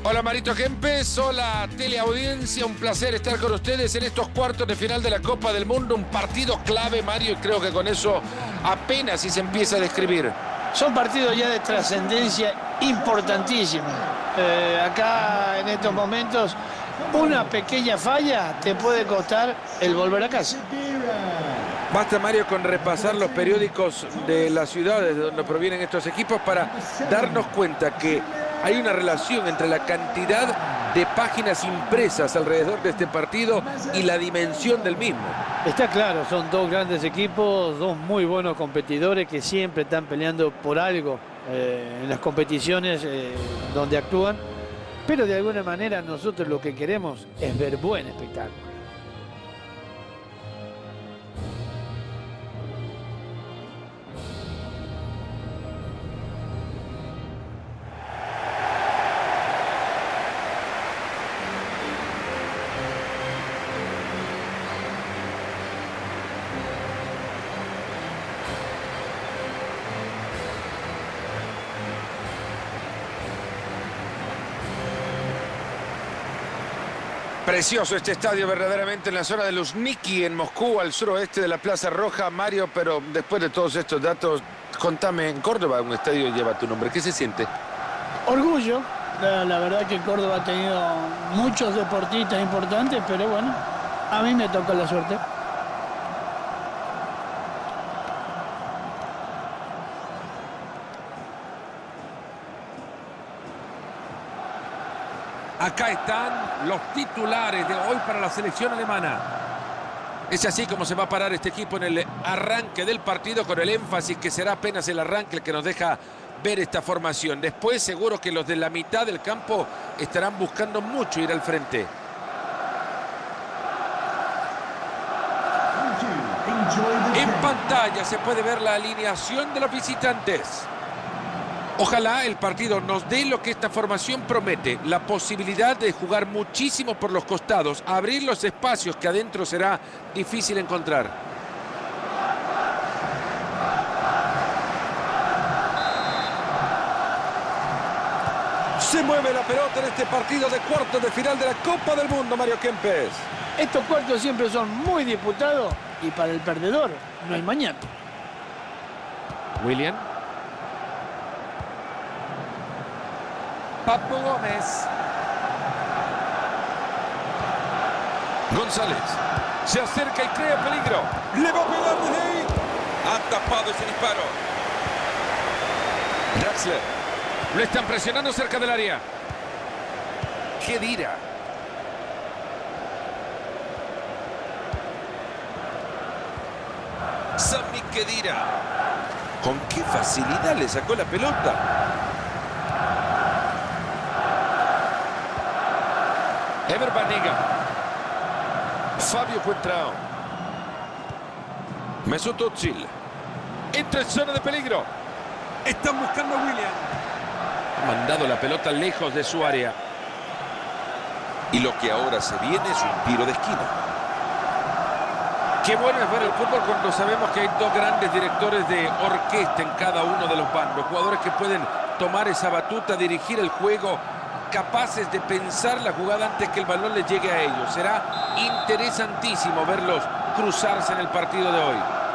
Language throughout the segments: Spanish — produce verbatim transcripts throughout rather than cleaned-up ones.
Hola Marito Kempes, hola teleaudiencia, un placer estar con ustedes en estos cuartos de final de la Copa del Mundo, un partido clave, Mario, y creo que con eso apenas si se empieza a describir. Son partidos ya de trascendencia importantísima. Eh, acá en estos momentos una pequeña falla te puede costar el volver a casa. Basta, Mario, con repasar los periódicos de las ciudades de donde provienen estos equipos para darnos cuenta que hay una relación entre la cantidad de páginas impresas alrededor de este partido y la dimensión del mismo. Está claro, son dos grandes equipos, dos muy buenos competidores que siempre están peleando por algo eh, en las competiciones eh, donde actúan, pero de alguna manera nosotros lo que queremos es ver buen espectáculo. Precioso este estadio, verdaderamente, en la zona de Luzhniki, en Moscú, al suroeste de la Plaza Roja. Mario, pero después de todos estos datos, contame, en Córdoba un estadio lleva tu nombre. ¿Qué se siente? Orgullo. La, la verdad que Córdoba ha tenido muchos deportistas importantes, pero bueno, a mí me tocó la suerte. Acá están los titulares de hoy para la selección alemana. Es así como se va a parar este equipo en el arranque del partido, con el énfasis que será apenas el arranque el que nos deja ver esta formación. Después seguro que los de la mitad del campo estarán buscando mucho ir al frente. En pantalla se puede ver la alineación de los visitantes. Ojalá el partido nos dé lo que esta formación promete, la posibilidad de jugar muchísimo por los costados, abrir los espacios que adentro será difícil encontrar. Se mueve la pelota en este partido de cuartos de final de la Copa del Mundo, Mario Kempes. Estos cuartos siempre son muy disputados y para el perdedor no hay mañana. William. Papu Gómez. González. Se acerca y crea peligro. Le va a pegar desde ahí. Ha tapado ese disparo. Draxler. Lo están presionando cerca del área. Khedira. Sami Khedira. Con qué facilidad le sacó la pelota. Ever Banega. Fabio Cuentrao. Mesut Özil. Entra en zona de peligro. Están buscando a William. Ha mandado la pelota lejos de su área. Y lo que ahora se viene es un tiro de esquina. Qué bueno es ver el fútbol cuando sabemos que hay dos grandes directores de orquesta en cada uno de los bandos. Jugadores que pueden tomar esa batuta, dirigir el juego, capaces de pensar la jugada antes que el balón les llegue a ellos. Será interesantísimo verlos cruzarse en el partido de hoy.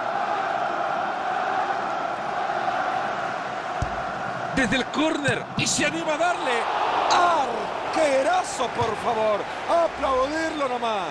Desde el córner y se anima a darle. ¡Arquerazo, por favor! ¡Aplaudirlo nomás!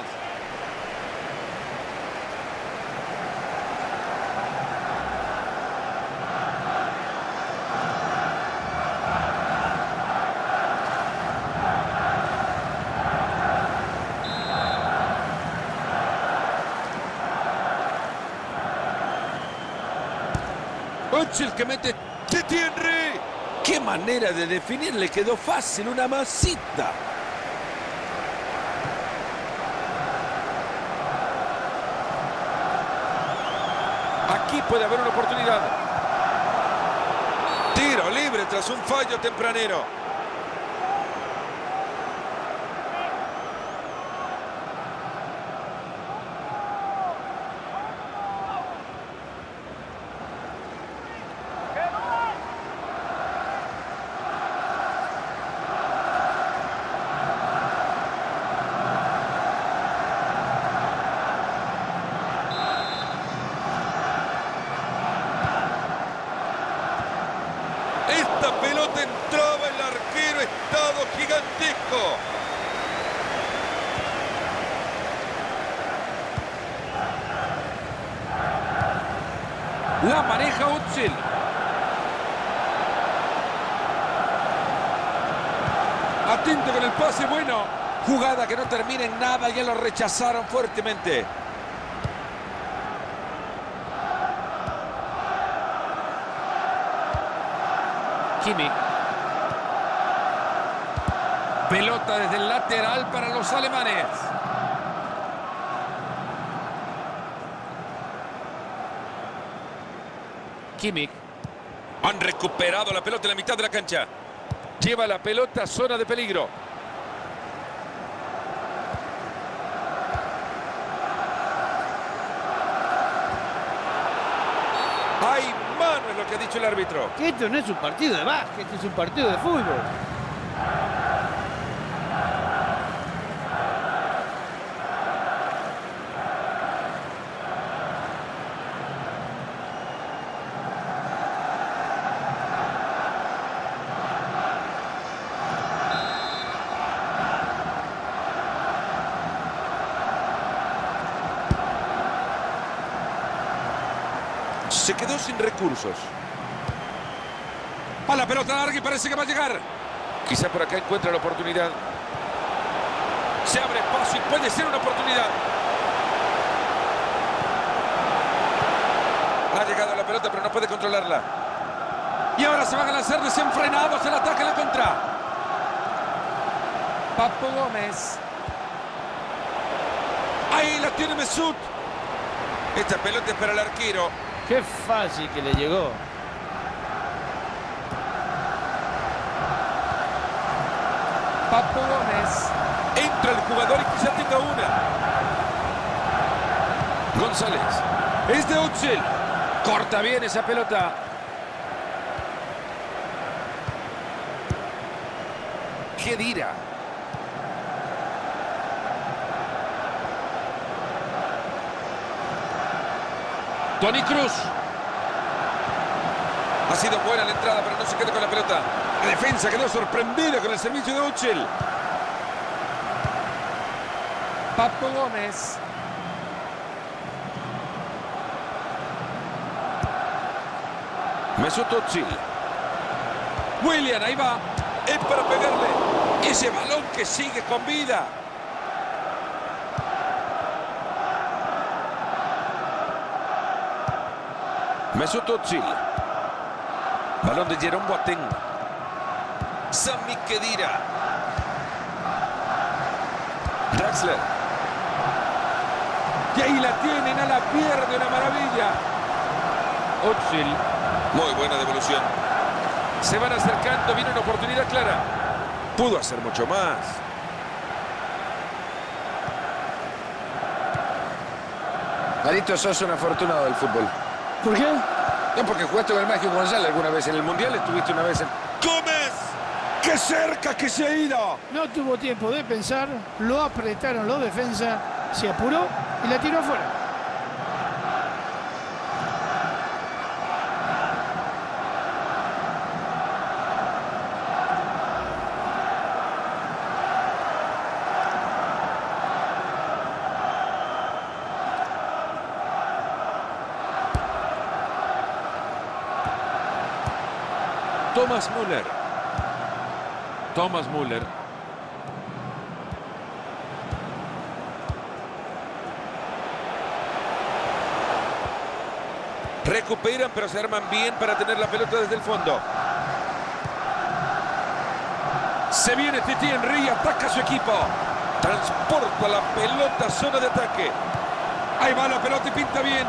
Özil que mete Titi Henry. Qué manera de definir, le quedó fácil, una masita. Aquí puede haber una oportunidad. Tiro libre tras un fallo tempranero. Esta pelota entraba, el arquero, estado gigantesco. La maneja Özil. Atento con el pase, bueno. Jugada que no termina en nada, ya lo rechazaron fuertemente. Kimmich. Pelota desde el lateral para los alemanes. Kimmich. Han recuperado la pelota en la mitad de la cancha. Lleva la pelota a zona de peligro. Hay mano, es lo que ha dicho el árbitro. Que esto no es un partido de básquet, esto es un partido de fútbol. Se quedó sin recursos. A la pelota larga y parece que va a llegar. Quizá por acá encuentra la oportunidad. Se abre paso y puede ser una oportunidad. Ha llegado la pelota pero no puede controlarla. Y ahora se van a lanzar desenfrenados el ataque en la contra. Papu Gómez. Ahí la tiene Mesut. Esta pelota es para el arquero. Qué fácil que le llegó. Papu Gómez. Entra el jugador y quizá tenga una. González. Es de Özil. Corta bien esa pelota. Khedira. Toni Kroos. Ha sido buena la entrada, pero no se queda con la pelota. La defensa quedó sorprendida con el servicio de Özil. Papu Gómez. Mesut Özil. Willian, ahí va. Es para pegarle. Ese balón que sigue con vida. Mesut Özil. Balón de Jerome Boateng. Sami Khedira. Draxler. Y ahí la tienen, a la pierde, una maravilla. Özil. Muy buena devolución. Se van acercando, viene una oportunidad clara. Pudo hacer mucho más. Marito, sos un afortunado del fútbol. ¿Por qué? No, porque jugaste con el Mágico González alguna vez. En el Mundial estuviste una vez en... ¡Gómez! ¡Qué cerca que se ha ido! No tuvo tiempo de pensar, lo apretaron los defensas, se apuró y la tiró afuera. Thomas Müller. Thomas Müller. Recuperan, pero se arman bien para tener la pelota desde el fondo. Se viene Titi Henry, ataca a su equipo. Transporta la pelota a zona de ataque. Ahí va la pelota y pinta bien.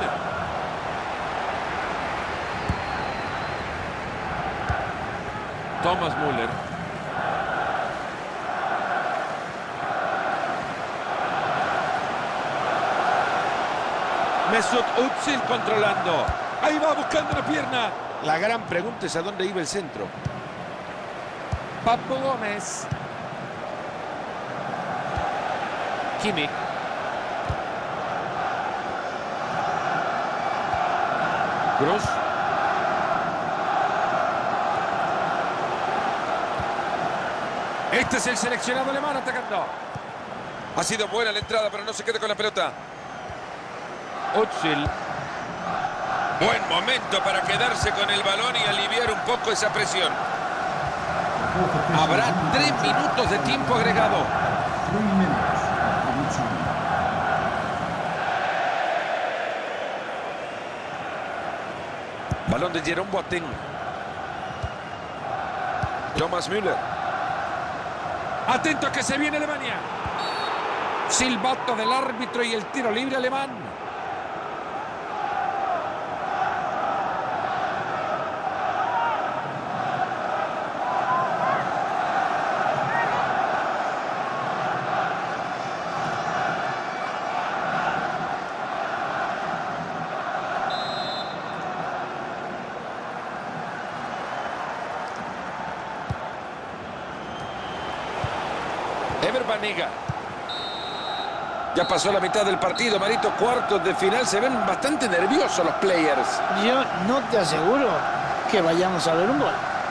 Thomas Müller. Mesut Özil controlando. Ahí va buscando la pierna. La gran pregunta es a dónde iba el centro. Papu Gómez. Kimmich. Kroos. Este es el seleccionado alemán atacando. Ha sido buena la entrada, pero no se queda con la pelota. Özil. Buen momento para quedarse con el balón y aliviar un poco esa presión. Habrá tres minutos de tiempo agregado. Balón de Jerome Boateng. Thomas Müller. Atento que se viene Alemania. Silbato del árbitro y el tiro libre alemán. Ever Banega. Ya pasó la mitad del partido, Marito, cuartos de final. Se ven bastante nerviosos los players. Yo no te aseguro que vayamos a ver un gol.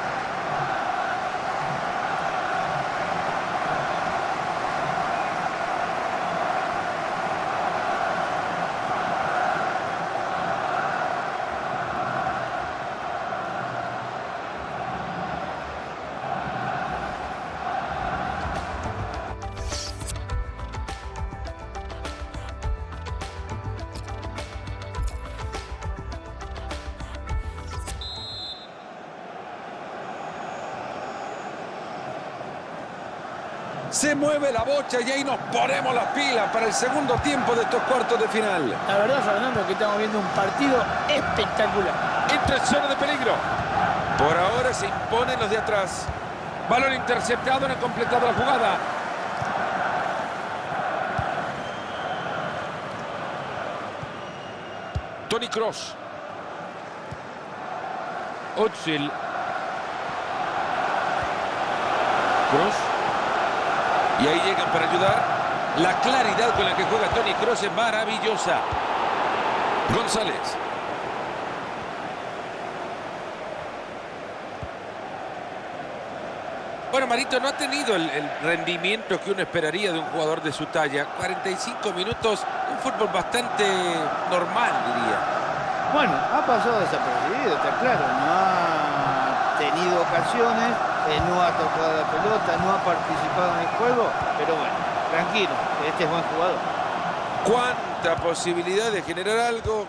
Se mueve la bocha y ahí nos ponemos las pilas para el segundo tiempo de estos cuartos de final. La verdad, Fernando, que estamos viendo un partido espectacular. Entra en zona de peligro. Por ahora se imponen los de atrás. Balón interceptado, no ha completado la jugada. Toni Kroos. Özil. Kroos. Y ahí llegan para ayudar. La claridad con la que juega Toni Kroos es maravillosa. González. Bueno, Marito, no ha tenido el, el rendimiento que uno esperaría de un jugador de su talla. cuarenta y cinco minutos, un fútbol bastante normal, diría. Bueno, ha pasado desapercibido, está claro. No ha tenido ocasiones, eh, no ha tocado la pelota, no ha participado en el juego. Pero bueno, tranquilo, este es buen jugador. ¿Cuánta posibilidad de generar algo?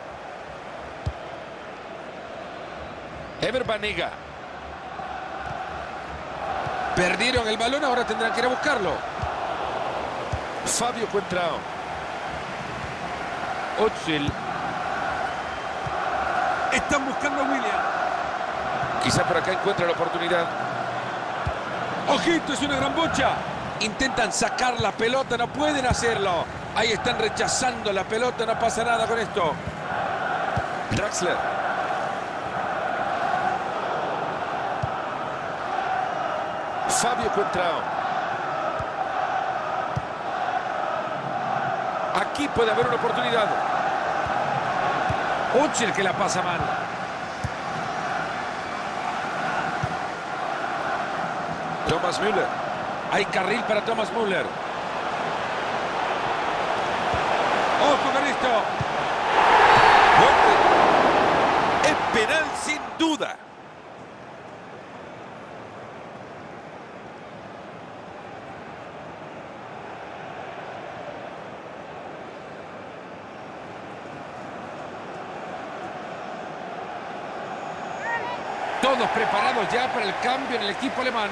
Ever Banega. Perdieron el balón, ahora tendrán que ir a buscarlo. Fabio Contrao. Özil. Están buscando a William. Quizá por acá encuentra la oportunidad. ¡Ojito! Es una gran bocha. Intentan sacar la pelota, no pueden hacerlo. Ahí están rechazando la pelota, no pasa nada con esto. Draxler. Fabio Contrao. Aquí puede haber una oportunidad. Özil que la pasa mal. Thomas Müller. Hay carril para Thomas Müller. ¡Ojo con esto! ¡Golpe! Es penal sin duda. Todos preparados ya para el cambio en el equipo alemán.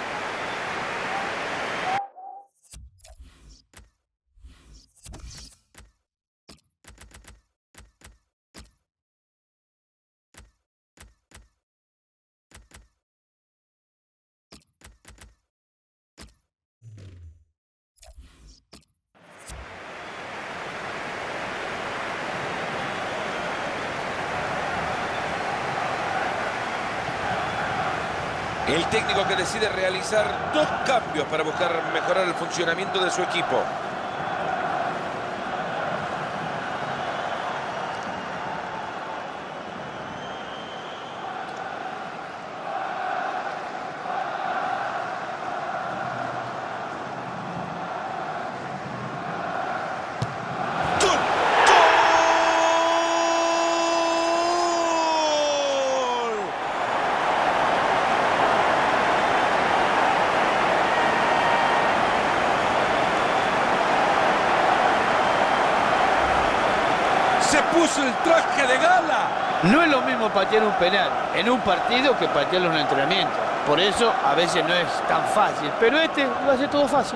El técnico que decide realizar dos cambios para buscar mejorar el funcionamiento de su equipo. Se puso el traje de gala. No es lo mismo patear un penal en un partido que patearlo en un entrenamiento. Por eso a veces no es tan fácil. Pero este lo hace todo fácil.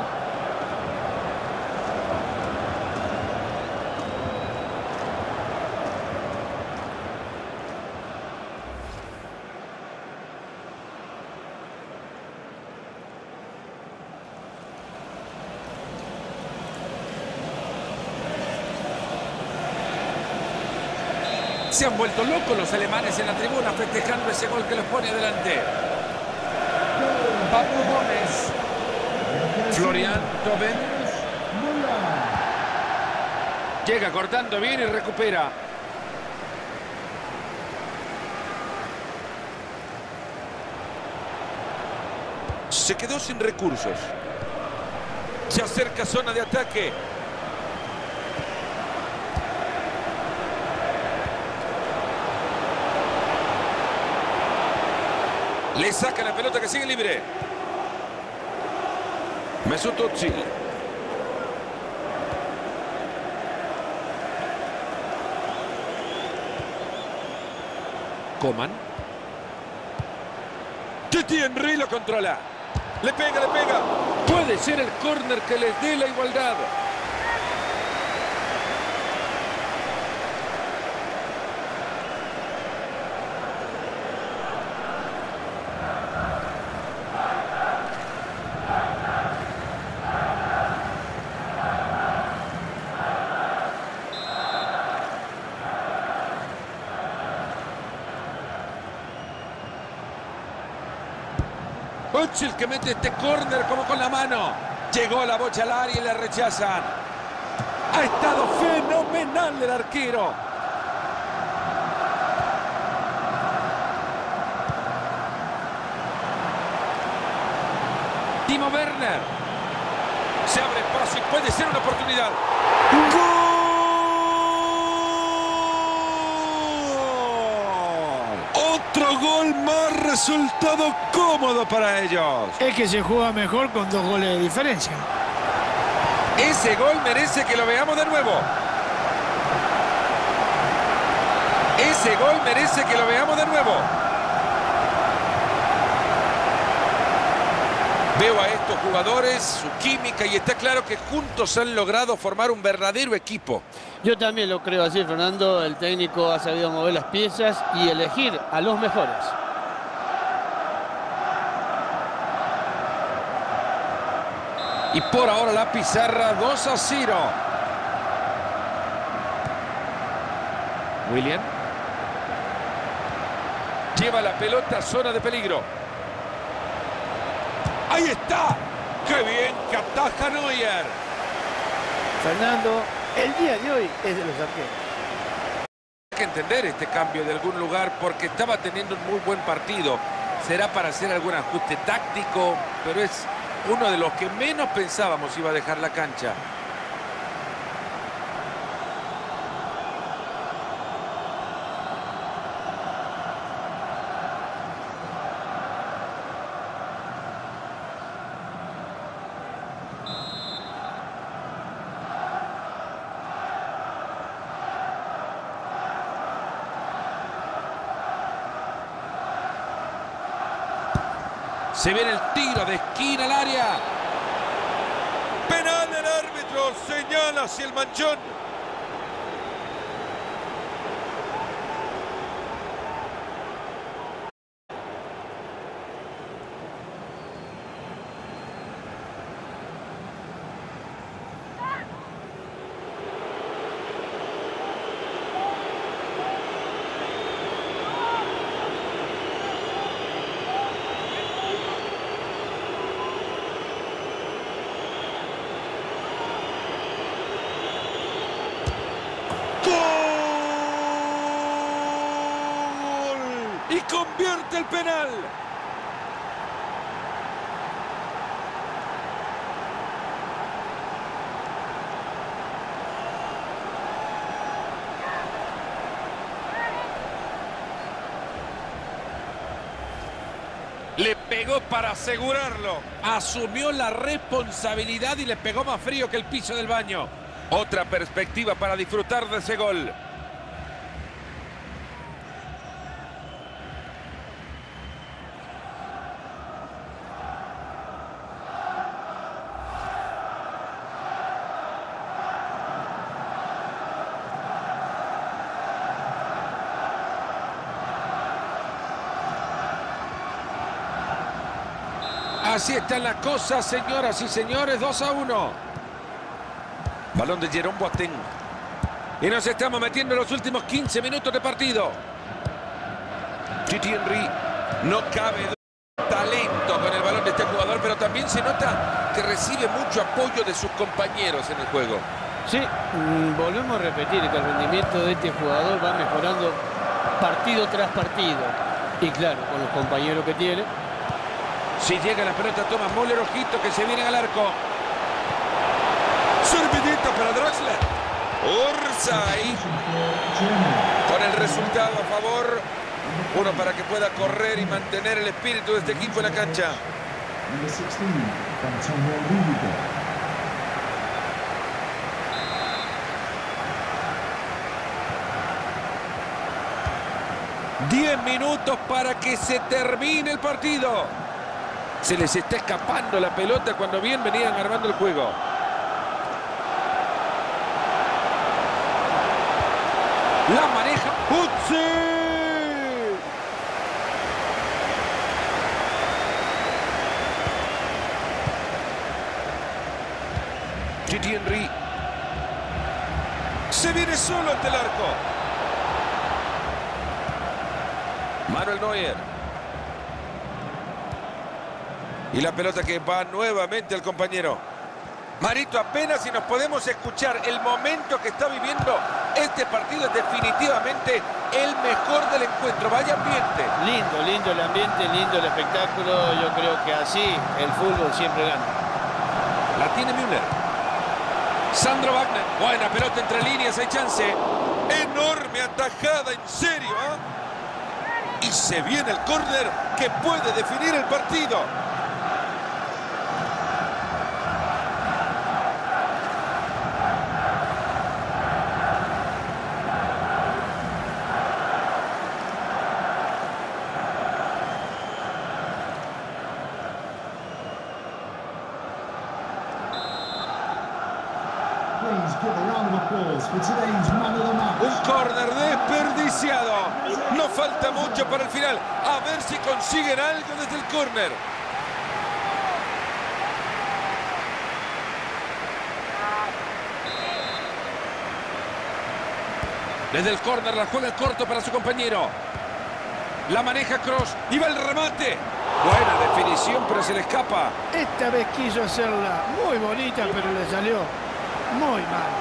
Se han vuelto locos los alemanes en la tribuna festejando ese gol que los pone adelante. Papu Gómez. Florian Tobin. Llega cortando bien y recupera. Se quedó sin recursos. Se acerca zona de ataque. Le saca la pelota que sigue libre. Mesut Özil. Coman. Titi Henry lo controla. Le pega, le pega. Puede ser el córner que les dé la igualdad. Özil que mete este córner como con la mano. Llegó la bocha al área y la rechazan. Ha estado fenomenal el arquero. Timo Werner. Se abre paso y puede ser una oportunidad. ¡Gol! Otro gol más, resultado cómodo para ellos. Es que se juega mejor con dos goles de diferencia. Ese gol merece que lo veamos de nuevo. Ese gol merece que lo veamos de nuevo. Veo a estos jugadores, su química, y está claro que juntos han logrado formar un verdadero equipo. Yo también lo creo así, Fernando. El técnico ha sabido mover las piezas y elegir a los mejores. Y por ahora la pizarra dos a cero. William. Lleva la pelota a zona de peligro. ¡Ahí está! ¡Qué bien que ataja Neuer! Fernando, el día de hoy es de los arqueros. Hay que entender este cambio de algún lugar porque estaba teniendo un muy buen partido. Será para hacer algún ajuste táctico, pero es uno de los que menos pensábamos iba a dejar la cancha. Se viene el tiro de esquina al área. Penal del árbitro. Señala hacia el manchón. Y convierte el penal. Le pegó para asegurarlo. Asumió la responsabilidad y le pegó más frío que el piso del baño. Otra perspectiva para disfrutar de ese gol. Así están las cosas, señoras y señores, dos a uno. Balón de Jerome Boateng. Y nos estamos metiendo en los últimos quince minutos de partido. Thierry Henry, no cabe talento con el balón de este jugador, pero también se nota que recibe mucho apoyo de sus compañeros en el juego. Sí, volvemos a repetir que el rendimiento de este jugador va mejorando partido tras partido. Y claro, con los compañeros que tiene. Si llega la pelota, Thomas Müller, ojito que se viene al arco. Servidito para Draxler. Orsay. Con el resultado a favor. Uno para que pueda correr y mantener el espíritu de este equipo en la cancha. Diez minutos para que se termine el partido. Se les está escapando la pelota cuando bien venían armando el juego. La maneja Utsi. Thierry Henry. Se viene solo ante el arco. Manuel Neuer. Y la pelota que va nuevamente al compañero. Marito, apenas si nos podemos escuchar. El momento que está viviendo este partido es definitivamente el mejor del encuentro. Vaya ambiente. Lindo, lindo el ambiente, lindo el espectáculo. Yo creo que así el fútbol siempre gana. La tiene Müller. Sandro Wagner. Buena pelota entre líneas, hay chance. Enorme atajada, en serio, ¿eh? Y se viene el córner que puede definir el partido. Un córner desperdiciado. No falta mucho para el final. A ver si consiguen algo desde el córner. Desde el córner la juega corto para su compañero. La maneja Kroos y va el remate. Buena definición, pero se le escapa. Esta vez quiso hacerla muy bonita, pero le salió muy mal.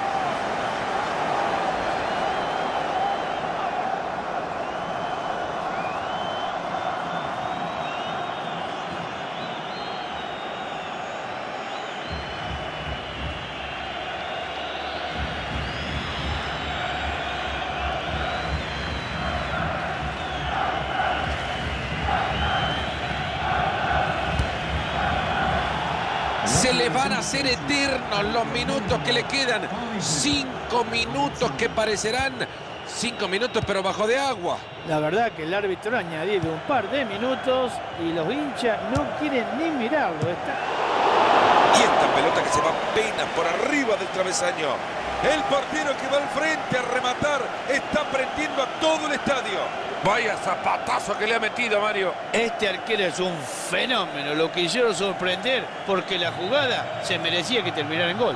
Se le van a hacer eternos los minutos que le quedan. Cinco minutos que parecerán cinco minutos, pero bajo de agua. La verdad que el árbitro ha añadido un par de minutos y los hinchas no quieren ni mirarlo. Está... Y esta pelota que se va apenas por arriba del travesaño. El portero que va al frente a rematar está prendiendo a todo el estadio. Vaya zapatazo que le ha metido, Mario. Este arquero es un fenómeno. Lo quisieron sorprender porque la jugada se merecía que terminara en gol.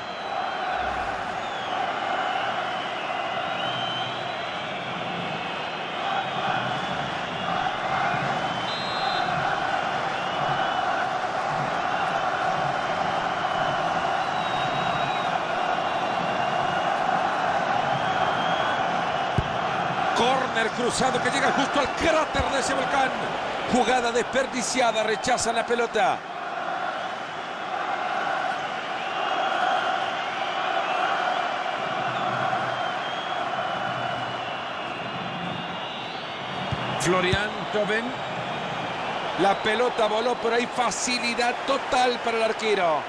Córner cruzado que llega justo al cráter de ese volcán. Jugada desperdiciada, rechazan la pelota. Florian Thauvin. La pelota voló por ahí, facilidad total para el arquero.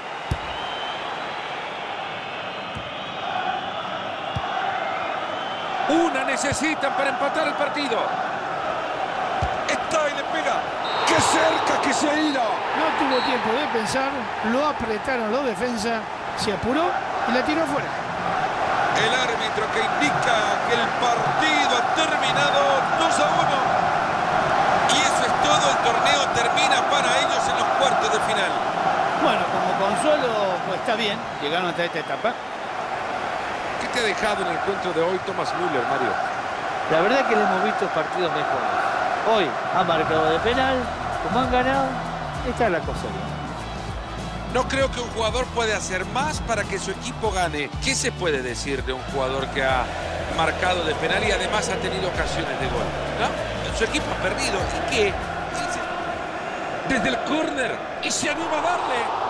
Una necesitan para empatar el partido. Está y le pega. ¡Qué cerca que se ha ido! No tuvo tiempo de pensar, lo apretaron los defensas, se apuró y la tiró afuera. El árbitro que indica que el partido ha terminado dos a uno. Y eso es todo, el torneo termina. para ellos en los cuartos de final. Bueno, como consuelo, pues está bien. Llegaron hasta esta etapa. ¿Qué te ha dejado en el encuentro de hoy Thomas Müller, Mario? La verdad que le hemos visto partidos mejores. Hoy ha marcado de penal, como han ganado, está la cosa bien. No creo que un jugador pueda hacer más para que su equipo gane. ¿Qué se puede decir de un jugador que ha marcado de penal y además ha tenido ocasiones de gol? ¿No? Su equipo ha perdido. ¿Y qué? Desde el córner y se anima a darle.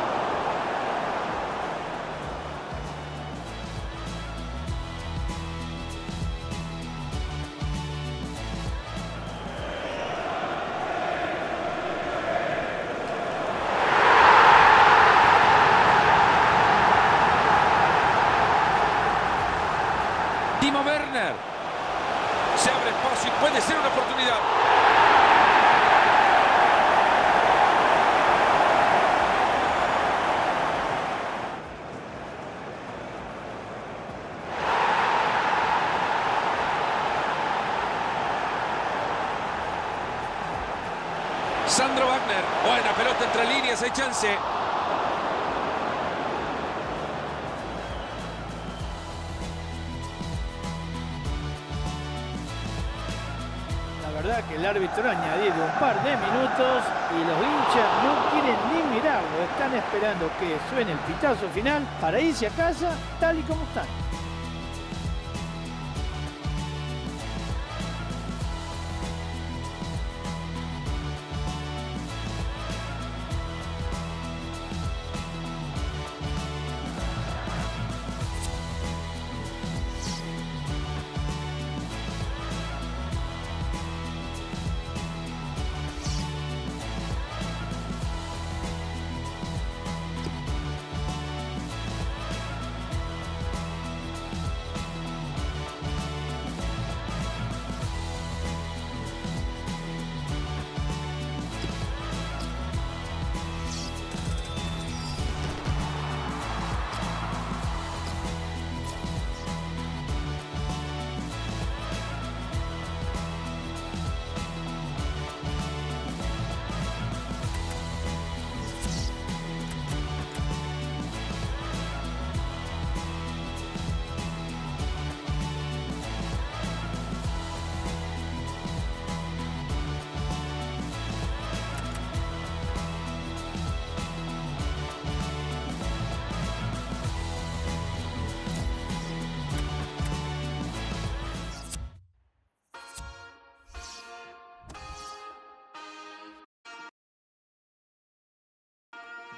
Timo Werner. Se abre espacio y puede ser una oportunidad. Sandro Wagner. Buena pelota entre líneas, hay chance. La verdad que el árbitro ha añadido un par de minutos y los hinchas no quieren ni mirarlo. Están esperando que suene el pitazo final para irse a casa tal y como están.